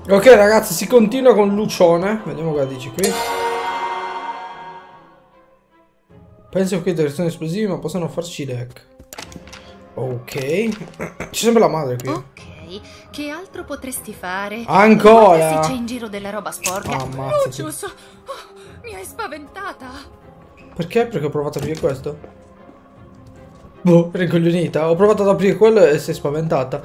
Ok ragazzi, si continua con Lucione. Vediamo cosa dice qui. Penso che reazioni esplosive ma possono farci deck. Ok. C'è sempre la madre qui. Ok, che altro potresti fare? Ancora? Guarda se c'è in giro della roba sporca. Ammazzati. Lucius! Oh, mi hai spaventata! Perché? Perché ho provato ad aprire questo. Boh, rincoglionita. Ho provato ad aprire quello e si è spaventata.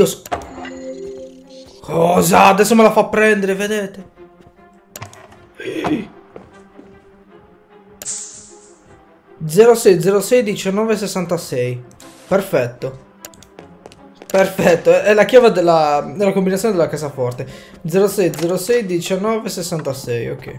Cosa? Adesso me la fa prendere, vedete? 06 19 66. Perfetto. Perfetto, è la chiave della combinazione della cassaforte. 06 19 66, ok.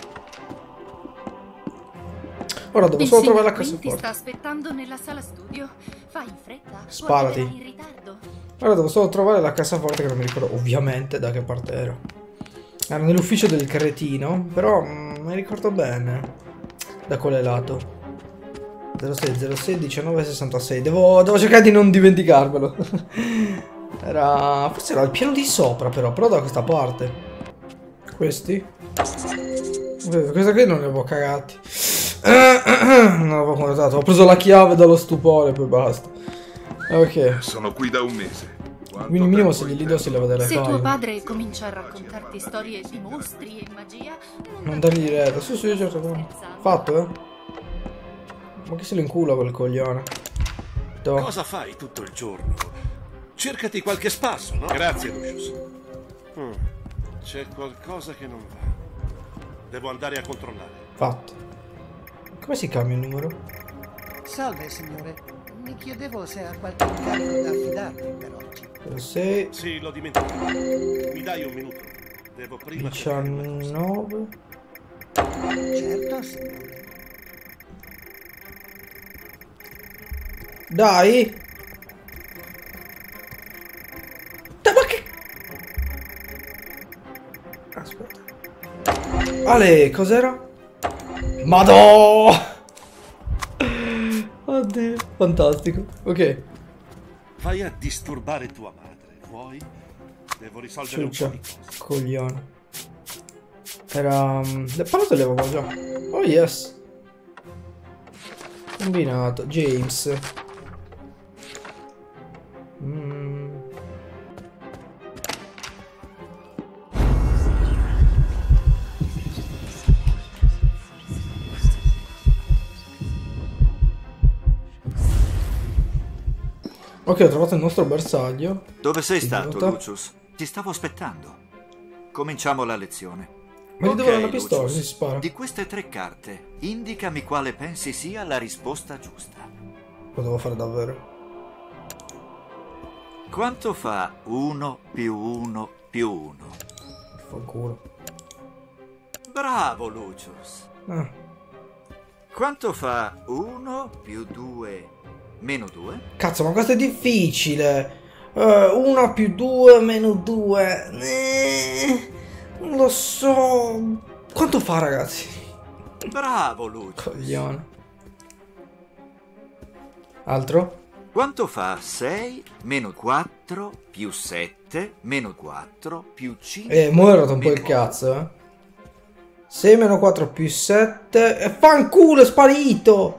Ora devo solo trovare la cassaforte. Ti sta aspettando nella sala studio. Fai in fretta. Sparati. In ritardo. Ora devo solo trovare la cassaforte che non mi ricordo ovviamente da che parte era. Era nell'ufficio del cretino, però mi ricordo bene da quale lato. 06 19 66. Devo cercare di non dimenticarmelo. Forse era il piano di sopra però da questa parte. Questi? Questa qui non li avevo cagati. Non l'avevo contato. Ho preso la chiave dallo stupore, poi basta. Ok. Sono qui da un mese. Quindi minimo se gli do si leva delle Se file. tuo padre comincia a raccontarti storie di mostri e magia, non dargli retta. Sì, certo. Fatto, Ma chi se lo incula quel coglione? Cosa fai tutto il giorno? Cercati qualche spasso, no? Grazie, Lucius. C'è qualcosa che non va. Devo andare a controllare. Fatto. Come si cambia il numero? Salve, signore. Mi chiedevo se ha qualche incarico da affidarmi per oggi. 6 Sì, l'ho dimenticato. Mi dai un minuto? Devo prima... 19. Certo, signore. Dai! Ma che... Aspetta. Ale, cos'era? Madò! Oddio, fantastico. Ok. Vai a disturbare tua madre, vuoi? Devo risolvere un po' di cose. Coglione. Era... le palette le avevo già. Oh yes. Combinato. James. Ok, ho trovato il nostro bersaglio. Dove sei stato, Lucius? Ti stavo aspettando. Cominciamo la lezione. Ma gli devo dare la pistola, Lucius, si spara. di queste 3 carte, indicami quale pensi sia la risposta giusta. Lo devo fare davvero. Quanto fa 1 più 1 più 1? Fanculo. Bravo, Lucius. Quanto fa 1 più 2 meno 2? Cazzo, ma questo è difficile. 1 più 2 meno 2. Non lo so. Quanto fa, ragazzi? Bravo, Lucius. Coglione. Altro? Quanto fa 6 meno 4 più 7 meno 4 più 5? Mo' è rotto un po' il cazzo, 6 meno 4 più 7. E fanculo, è sparito!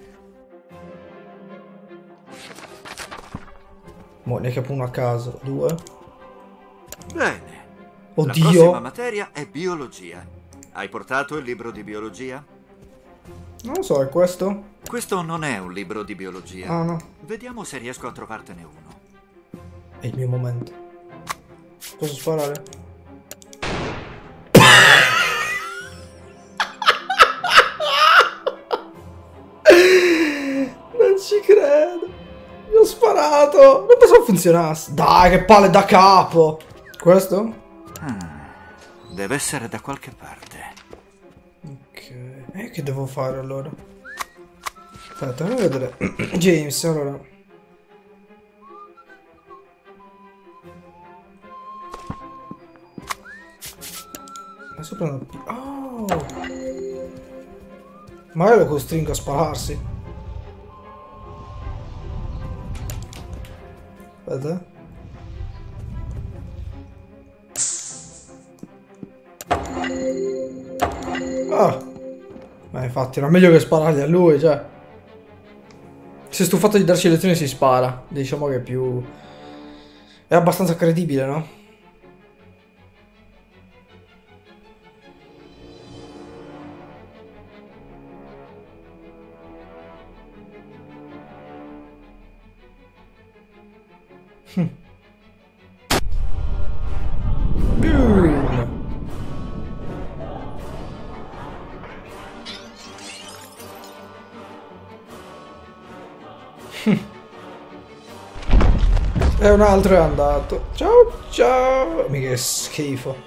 Mo' ne capo uno a caso. 2. Bene. Oddio. La prossima materia è biologia. Hai portato il libro di biologia? Non lo so, è questo? Questo non è un libro di biologia. Ah, no. Vediamo se riesco a trovartene uno. È il mio momento. Posso sparare? Non ci credo. Gli ho sparato. Non pensavo funzionasse. Dai, che palle da capo. Questo? Deve essere da qualche parte. Ok. Che devo fare allora? Aspetta, fammi vedere. James, allora. Adesso prendo... Oh! Magari lo costringo a spararsi. Aspetta. Ah. Ma infatti era meglio che sparargli a lui, cioè. Si è stufato di darci lezioni e si spara. Diciamo che è più... è abbastanza credibile, no? E un altro è andato. Ciao ciao. Mica che schifo.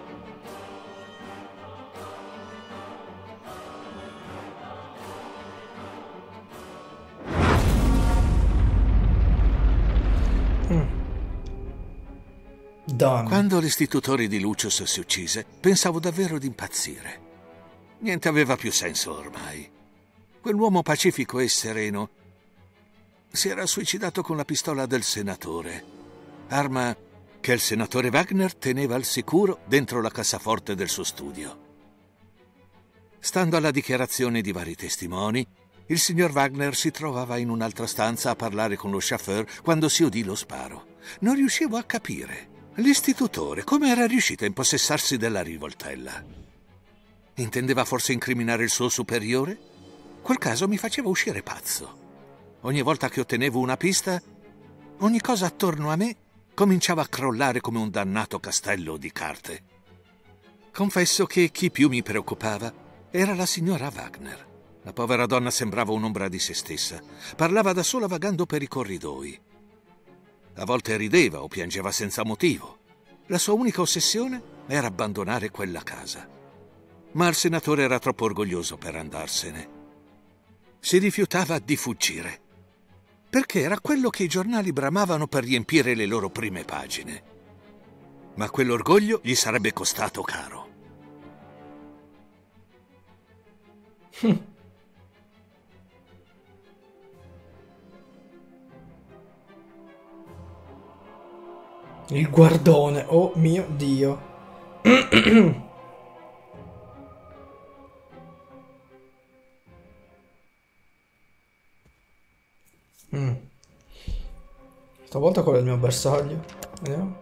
Done. Quando l'istitutore di Lucius si uccise, pensavo davvero di impazzire. Niente aveva più senso ormai. Quell'uomo pacifico e sereno si era suicidato con la pistola del senatore, arma che il senatore Wagner teneva al sicuro dentro la cassaforte del suo studio. Stando alla dichiarazione di vari testimoni, il signor Wagner si trovava in un'altra stanza a parlare con lo chauffeur quando si udì lo sparo. Non riuscivo a capire. L'istitutore come era riuscito a impossessarsi della rivoltella? Intendeva forse incriminare il suo superiore? Quel caso mi faceva uscire pazzo. Ogni volta che ottenevo una pista, ogni cosa attorno a me cominciava a crollare come un dannato castello di carte. Confesso che chi più mi preoccupava era la signora Wagner. La povera donna sembrava un'ombra di se stessa. Parlava da sola vagando per i corridoi. A volte rideva o piangeva senza motivo. La sua unica ossessione era abbandonare quella casa. Ma il senatore era troppo orgoglioso per andarsene. Si rifiutava di fuggire, perché era quello che i giornali bramavano per riempire le loro prime pagine. Ma quell'orgoglio gli sarebbe costato caro. Il guardone, oh mio Dio. Stavolta qual è il mio bersaglio? Vediamo.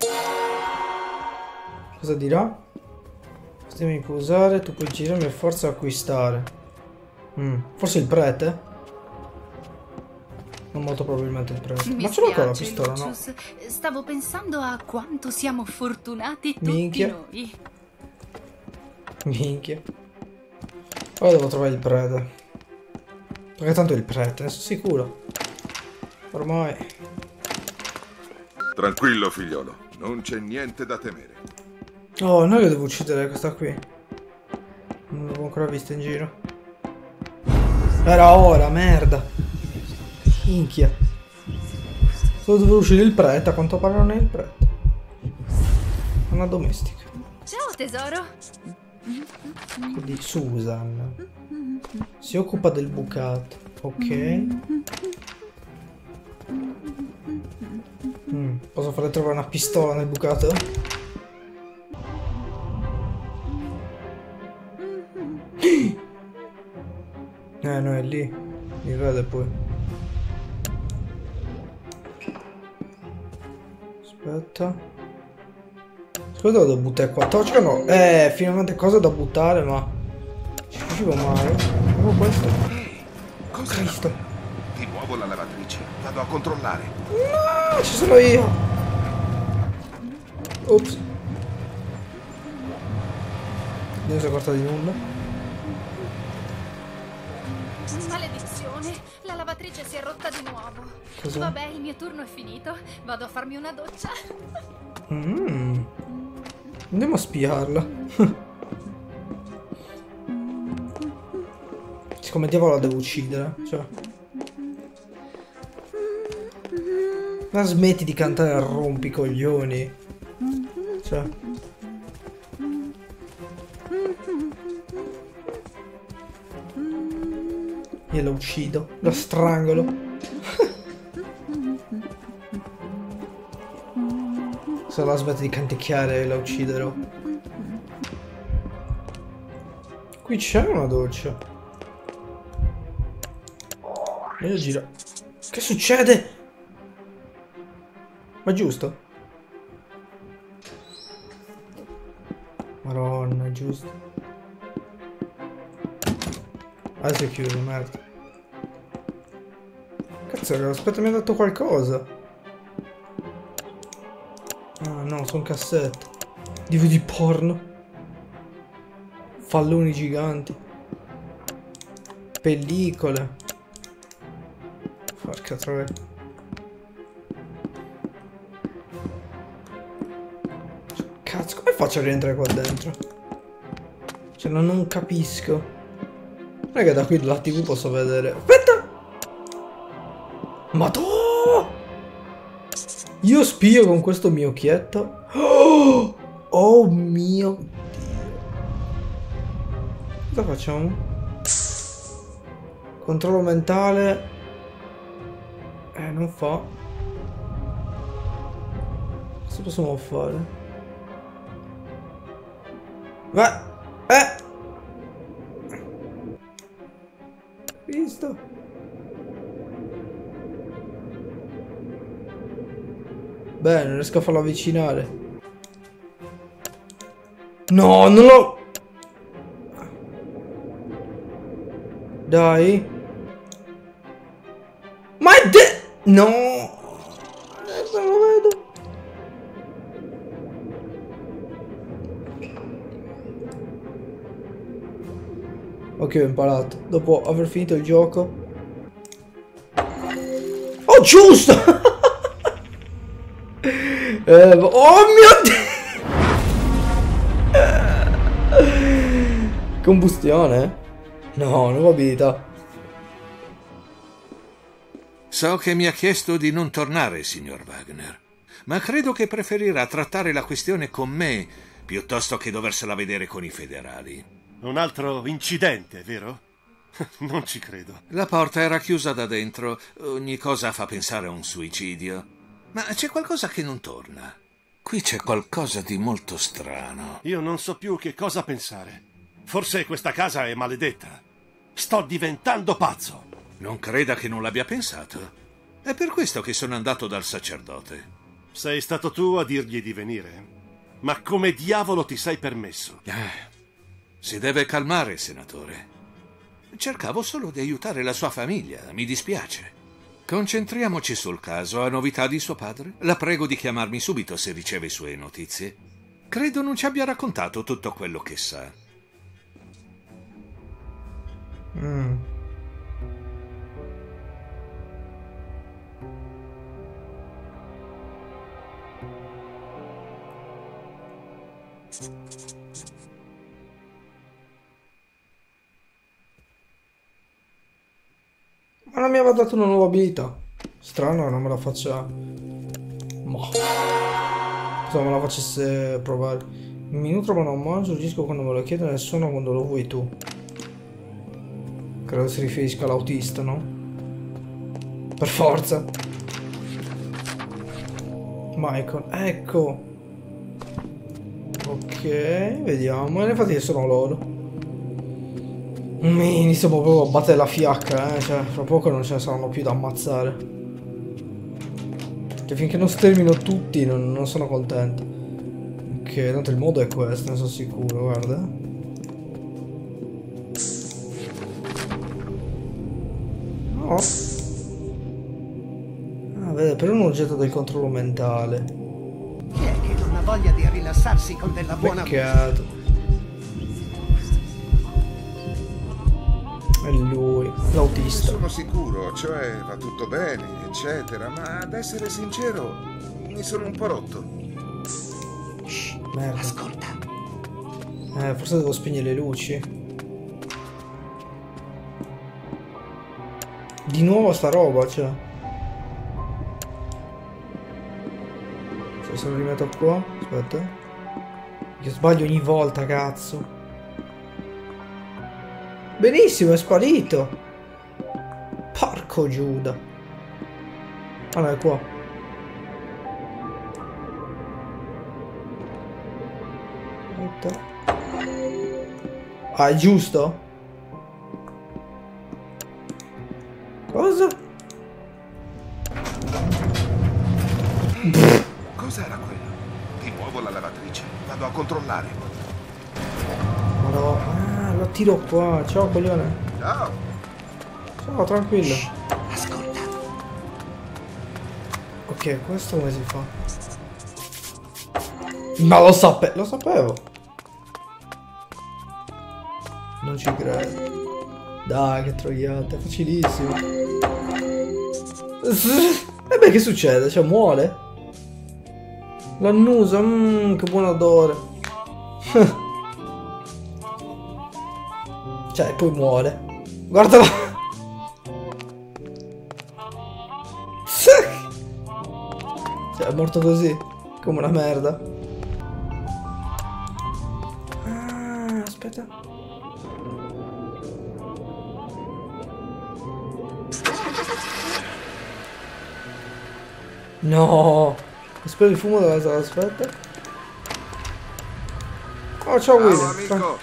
Cosa dirà? Sistemi puoi usare, tu puoi girare e forza acquistare. Forse il prete? Non molto probabilmente il prete. Ma ce l'ho ancora la pistola, no? Stavo pensando a quanto siamo fortunati tutti Minchia. noi. Minchia. Ora devo trovare il prete. Perché tanto è il prete, ne sono sicuro. Ormai. Tranquillo, figliolo. Non c'è niente da temere. Oh, noi lo devo uccidere questa qui. Non l'avevo ancora vista in giro. Era ora, merda. Minchia. Solo dovevo uscire il prete, a quanto pare non è il prete. È una domestica. Ciao tesoro. Quindi Susan si occupa del bucato. Ok. Posso farle trovare una pistola nel bucato? No, è lì. Mi vede poi. Aspetta. Scusa, lo devo buttare qua. Tocca no. Finalmente cosa da buttare, ma ci riuscivo male. Proprio questo. Cosa? Cristo. Di nuovo la lavatrice. Vado a controllare. No, ci sono io. Ops. Non si è accorta di nulla. Maledizione, la lavatrice si è rotta di nuovo. Cos'è? Vabbè, il mio turno è finito. Vado a farmi una doccia. Andiamo a spiarla. Come diavolo la devo uccidere? Cioè. Ma smetti di cantare a rompicoglioni. Cioè. Io la uccido, la strangolo. Se la smette di canticchiare la ucciderò. Qui c'è una doccia. Meglio gira. Che succede? Ma giusto? Madonna, è giusto. Adesso è chiuso, merda. Cazzo, aspetta, mi ha dato qualcosa. Ah no, sono cassette. DVD porno. Falloni giganti. Pellicole. Porca troia. Cazzo, come faccio a rientrare qua dentro? Cioè, non capisco. Non è che da qui dalla TV posso vedere. Aspetta! Madonna! Io spio con questo mio occhietto. Oh, oh mio Dio. Cosa facciamo? Controllo mentale. Non fa. Cosa possiamo fare? Ma visto? Beh, non riesco a farlo avvicinare. No, non lo... Dai. Ma è no. Non lo vedo. Ok, ho imparato. Dopo aver finito il gioco. Oh, giusto! Oh mio Dio! Combustione? No, nuova abilità. So che mi ha chiesto di non tornare, signor Wagner, ma credo che preferirà trattare la questione con me piuttosto che doversela vedere con i federali. Un altro incidente, vero? Non ci credo. La porta era chiusa da dentro. Ogni cosa fa pensare a un suicidio. Ma c'è qualcosa che non torna. Qui c'è qualcosa di molto strano. Io non so più che cosa pensare. Forse questa casa è maledetta. Sto diventando pazzo. Non creda che non l'abbia pensato. È per questo che sono andato dal sacerdote. Sei stato tu a dirgli di venire? Ma come diavolo ti sei permesso? Si deve calmare, senatore. Cercavo solo di aiutare la sua famiglia, mi dispiace. Concentriamoci sul caso. Ha novità di suo padre? La prego di chiamarmi subito se riceve sue notizie. Credo non ci abbia raccontato tutto quello che sa. Ma non mi aveva dato una nuova abilità. Strano che non me la faccia. Ma cosa me la facesse provare. Un minuto ma non mangio, agisco quando me lo chiedo, nessuno quando lo vuoi tu. Credo si riferisca all'autista, no? Per forza. Michael, ecco. Ok, vediamo. Infatti sono loro. Mi inizio proprio a battere la fiacca, cioè, fra poco non ce ne saranno più da ammazzare. Che finché non stermino tutti non sono contento. Ok, tanto il modo è questo, ne sono sicuro, guarda. No. Ah, vede, per un oggetto del controllo mentale. Chi è che non ha voglia di rilassarsi con della buona Peccato. È lui, l'autista. Sono sicuro, cioè va tutto bene, eccetera, ma ad essere sincero, mi sono un po' rotto. Shh, merda. Ascolta. Forse devo spegnere le luci. Di nuovo sta roba, cioè. Se lo rimetto qua, aspetta. Io sbaglio ogni volta, cazzo. Benissimo, è sparito. Porco Giuda. Allora, è qua. Aspetta. Ah, è giusto? Cosa? Cos'era quello? Ti muovo la lavatrice. Vado a controllare. Madonna. Ah, lo tiro qua. Ciao, coglione. Ciao. Ciao, tranquillo. Ascolta. Ok, questo come si fa? Ma lo sapevo. Non ci credo. Dai, che troiata, facilissimo. E beh, che succede? Cioè, muore? L'annusa, che buon odore. Cioè, poi muore. Guardala. Cioè, è morto così, come una merda. Ah, aspetta. No. Spero il fumo della sala, aspetta. Oh, ciao William. Amico.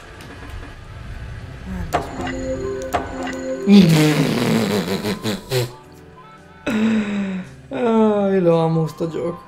Ah, io lo amo sto gioco.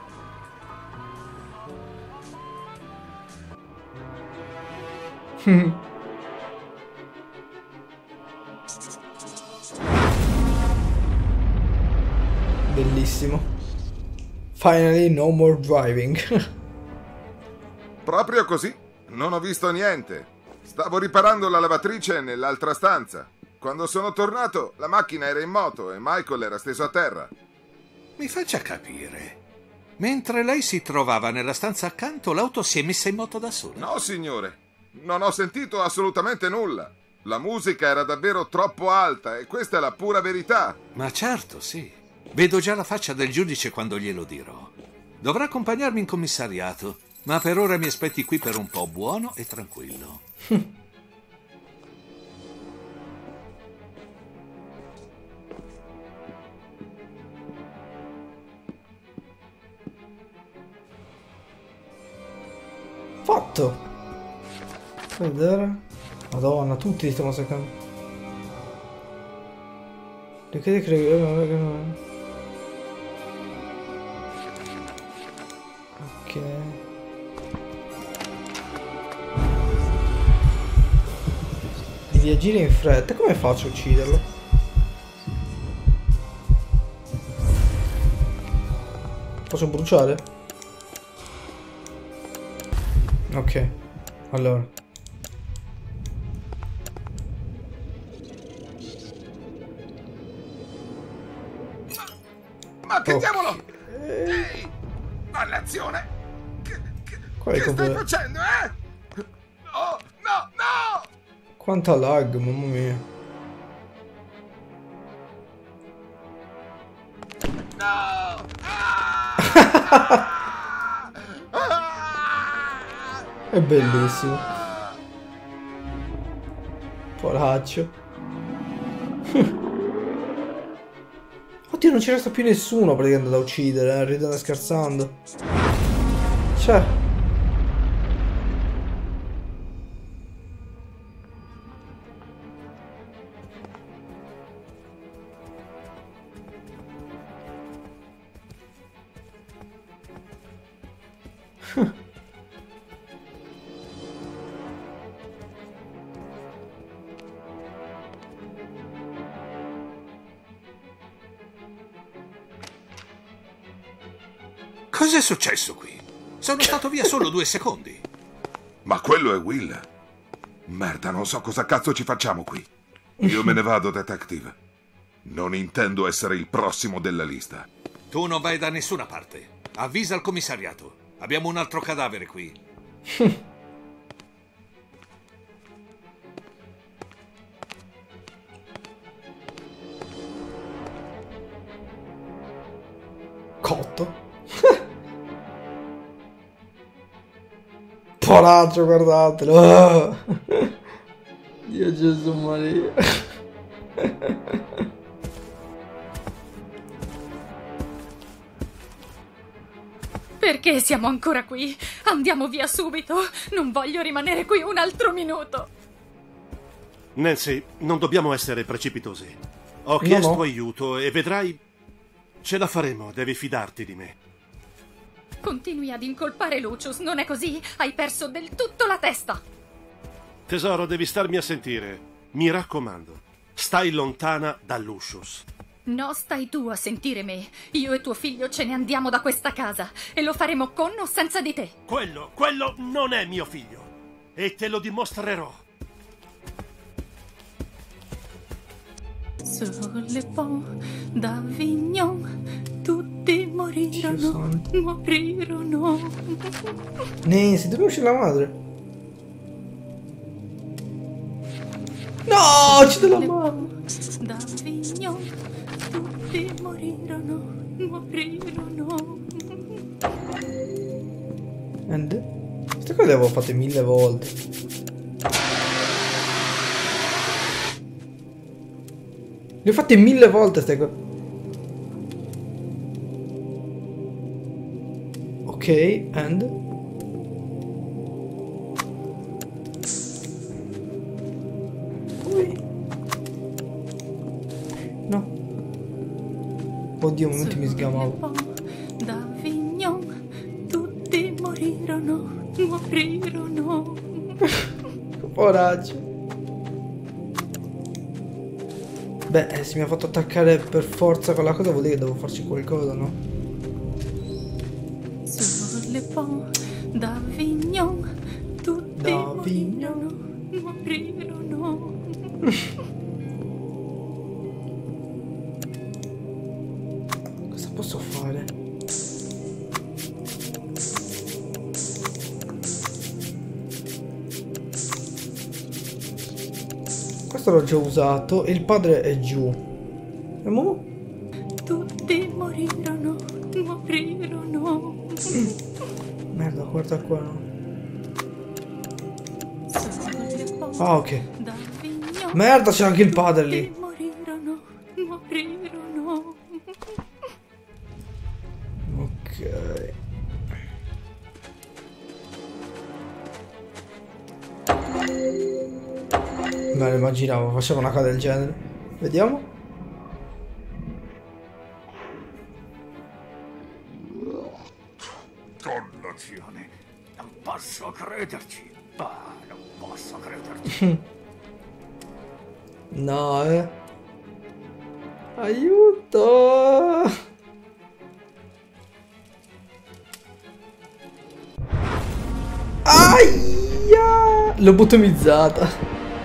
Bellissimo. Finally no more driving. Proprio così. Non ho visto niente. Stavo riparando la lavatrice nell'altra stanza. Quando sono tornato, la macchina era in moto e Michael era steso a terra. Mi faccia capire. Mentre lei si trovava nella stanza accanto, l'auto si è messa in moto da sola. No, signore. Non ho sentito assolutamente nulla. La musica era davvero troppo alta e questa è la pura verità. Ma certo, sì. Vedo già la faccia del giudice quando glielo dirò. Dovrà accompagnarmi in commissariato, ma per ora mi aspetti qui per un po' buono e tranquillo. Fatto. Fai vedere. Madonna, tutti li stiamo seccando. Perché credo. Ok. Devi agire in fretta. Come faccio a ucciderlo? Posso bruciare? Ok. Allora. Ma che diavolo! Ehi! Malnazione! Che stai facendo, eh? No, no, no! Quanta lag, mamma mia. No! È bellissimo. Poraccio. Oddio, non ci resta più nessuno praticamente da uccidere, ridendo e scherzando. Cioè. Cos'è successo qui? Sono stato via solo 2 secondi. Ma quello è Will. Merda, non so cosa cazzo ci facciamo qui. Io me ne vado, detective. Non intendo essere il prossimo della lista. Tu non vai da nessuna parte. Avvisa il commissariato. Abbiamo un altro cadavere qui. Cotto. Poraccio, guardatelo. Dio Gesù Maria. Perché siamo ancora qui? Andiamo via subito. Non voglio rimanere qui un altro minuto. Nancy, non dobbiamo essere precipitosi. Ho chiesto aiuto e vedrai, ce la faremo, devi fidarti di me. Continui ad incolpare Lucius, non è così? Hai perso del tutto la testa. Tesoro, devi starmi a sentire. Mi raccomando, stai lontana da Lucius. No, stai tu a sentire me. Io e tuo figlio ce ne andiamo da questa casa e lo faremo con o senza di te. Quello non è mio figlio e te lo dimostrerò. Sur le pont d'Avignon tutti morirono. Nancy, dove uscì la madre? No, c'è della mamma. D'Avignon tutti morirono. And? Queste cose le avevo fatte 1000 volte. Le ho fatte 1000 volte ste cose. Ok, and? Poi? No. Oddio, un momento mi sgamavo. D'Avignon tutti morirono. Coraggio. Beh, se mi ha fatto attaccare per forza con la cosa vuol dire che devo farci qualcosa, no? Sur le pont d'Avignon tutti morirono. Cosa posso fare? Questo l'ho già usato e il padre è giù. E mo? Tutti morirono. Merda, guarda qua. Ah, ok. Merda, c'è anche il padre lì. Ok. Me lo immaginavo, faceva una cosa del genere. Vediamo. Dannazione, non posso crederci. Non posso crederci. No, aiuto. Aia! L'ho lobotomizzata.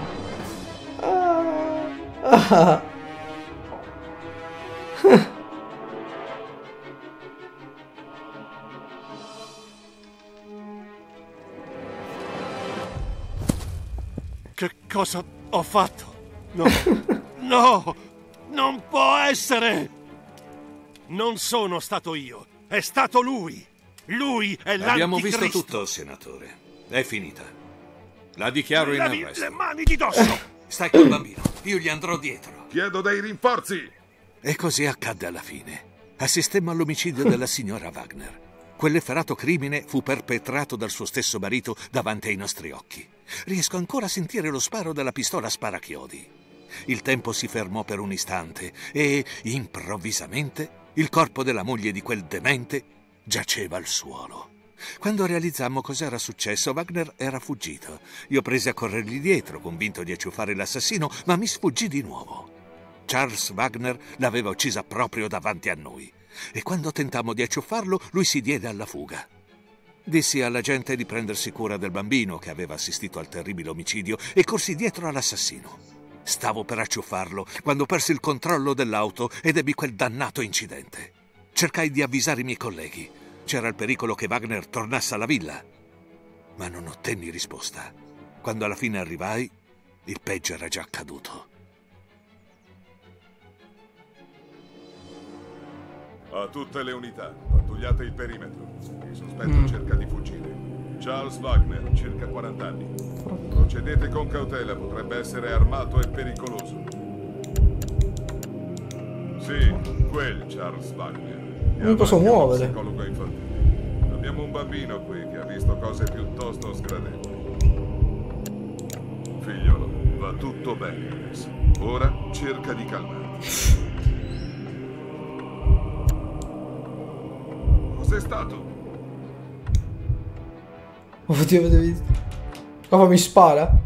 Che cosa ho fatto? No, no, non può essere! Non sono stato io, è stato lui! Lui è l'anticristo! Abbiamo visto tutto, senatore. È finita. La dichiaro in arresto. Le mani di dosso! Stai col bambino, io gli andrò dietro. Chiedo dei rinforzi! E così accadde alla fine. Assistemmo all'omicidio della signora Wagner. Quell'efferato crimine fu perpetrato dal suo stesso marito davanti ai nostri occhi. Riesco ancora a sentire lo sparo della pistola a sparachiodi. Il tempo si fermò per un istante e, improvvisamente, il corpo della moglie di quel demente giaceva al suolo. Quando realizzammo cos'era successo, Wagner era fuggito. Io presi a corrergli dietro, convinto di acciuffare l'assassino, ma mi sfuggì di nuovo. Charles Wagner l'aveva uccisa proprio davanti a noi. E quando tentammo di acciuffarlo, lui si diede alla fuga. Dissi alla gente di prendersi cura del bambino che aveva assistito al terribile omicidio e corsi dietro all'assassino. Stavo per acciuffarlo quando persi il controllo dell'auto ed ebbi quel dannato incidente. Cercai di avvisare i miei colleghi. C'era il pericolo che Wagner tornasse alla villa, ma non ottenni risposta. Quando alla fine arrivai, il peggio era già accaduto. A tutte le unità, pattugliate il perimetro. Il sospetto cerca di fuggire. Charles Wagner, circa 40 anni. Procedete con cautela, potrebbe essere armato e pericoloso. Sì, quel Charles Wagner. Non mi posso muovere. Psicologo infantile. Abbiamo un bambino qui che ha visto cose piuttosto sgradevoli. Figliolo, va tutto bene, Chris. Ora cerca di calmarti. Cos'è stato? Oddio, avete visto? Cosa mi spara?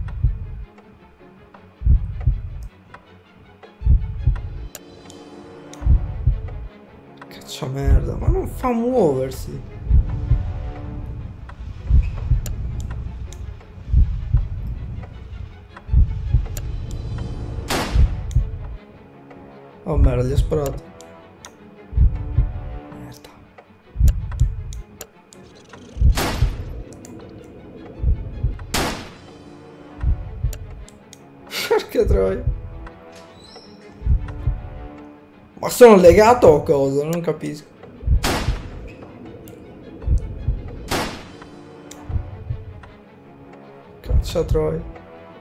Caccia merda, ma non fa muoversi. Oh merda, gli ho sparato. Merda. Perché troia? Ma sono legato o cosa? Non capisco. Caccia troia.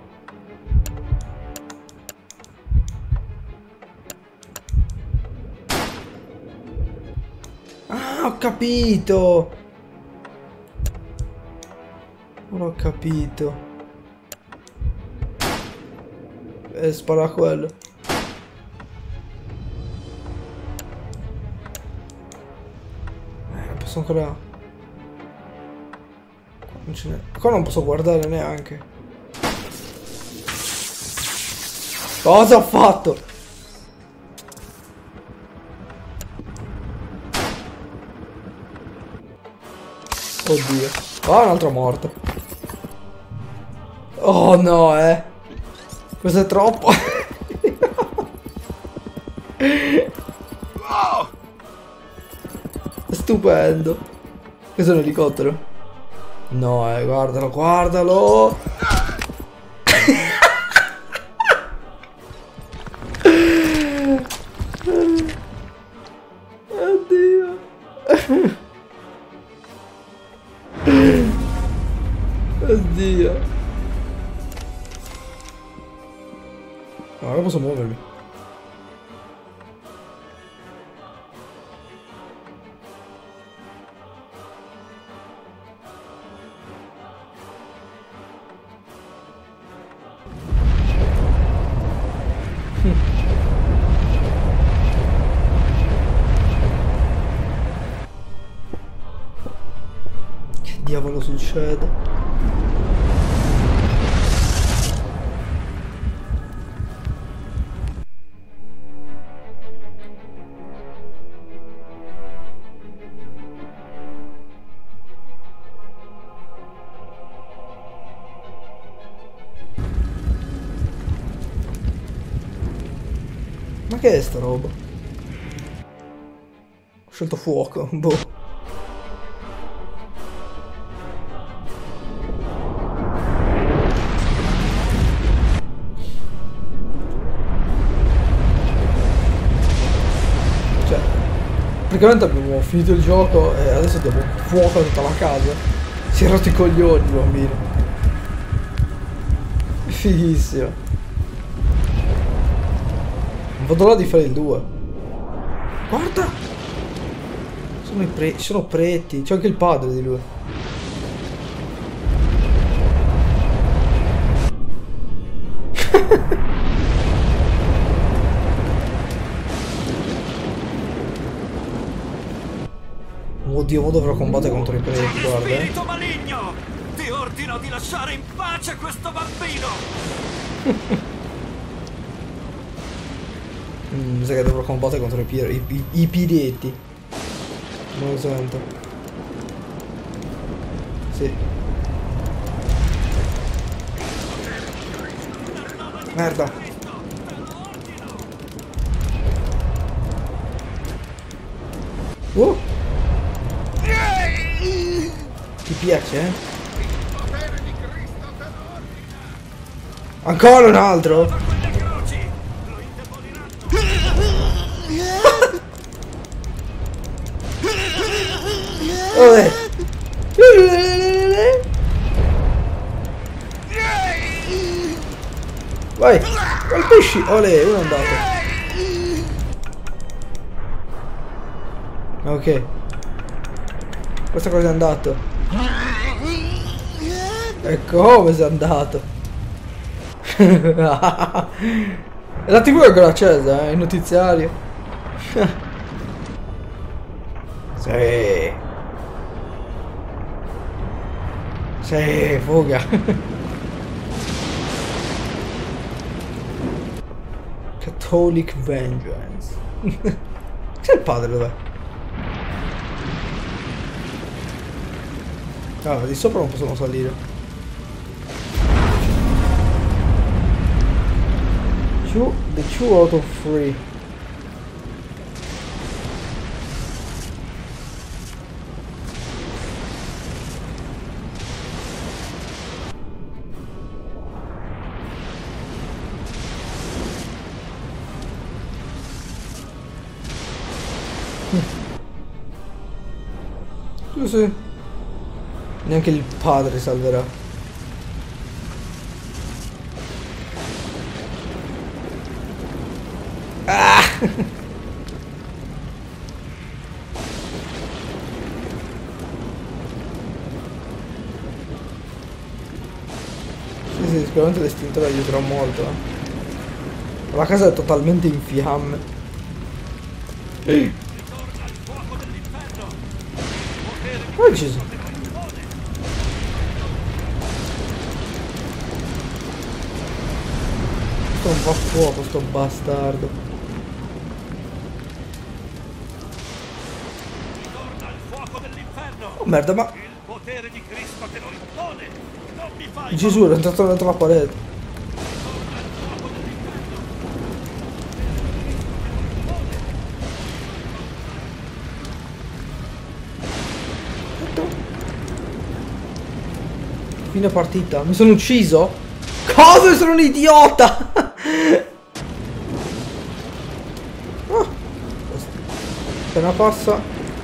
Ah, ho capito. Non ho capito. Spara a quello. Non posso ancora. Qua non ce n'è. Qua non posso guardare neanche. Cosa ho fatto? Oddio. Oh, un altro morto. Oh no, questo è troppo. Stupendo. Questo è un elicottero? No, guardalo, guardalo. Oddio. Oddio. No, ora posso muovermi. Che diavolo succede? Ma che è sta roba? Ho scelto fuoco, boh. Cioè, praticamente abbiamo finito il gioco e adesso diamo fuoco a tutta la casa. Si è rotto i coglioni il bambino. Fighissimo. Non vedo l'ora di fare il 2. Guarda! Sono preti. C'è anche il padre di lui. Oddio, mo dovrò combattere contro i preti, guarda. Spirito maligno! Ti ordino di lasciare in pace questo bambino! Mi sa che dovrò combattere contro i pireti. Non lo sento. Sì. Merda. Ti piace, eh? Ancora un altro? Vabbè. Vai, colpisci. Olè, uno è andato. Ok. Questa cosa è andato. E come sei andato? La TV è ancora accesa, il notiziario. Sì. Sì, fuga. Catholic Vengeance. C'è il padre, dov'è? Ah, di sopra non possiamo salire. 2 out of 3. Sì. Neanche il padre salverà. Ah! Sì, sicuramente l'estintore aiuterà molto. La casa è totalmente in fiamme. Ma è deciso? Questo non va a fuoco, sto bastardo. Oh merda, ma... Gesù, è entrato dentro la parete. Fine partita. Mi sono ucciso? Cosa? Sono un idiota! Oh. Appena passa.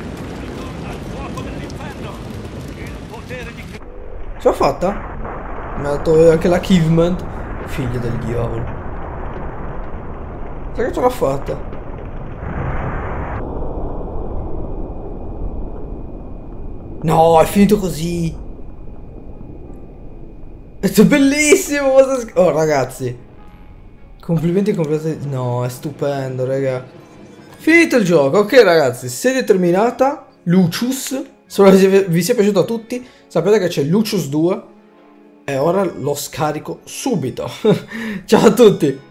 Ce l'ho fatta? Mi ha dato anche l'achievement. Figlio del diavolo. Sai che ce l'ho fatta? No, è finito così. È bellissimo! Oh ragazzi, complimenti completi. No, è stupendo, raga. Finito il gioco. Ok ragazzi, serie terminata. Lucius. Spero vi sia piaciuto a tutti. Sapete che c'è Lucius 2 e ora lo scarico subito. Ciao a tutti.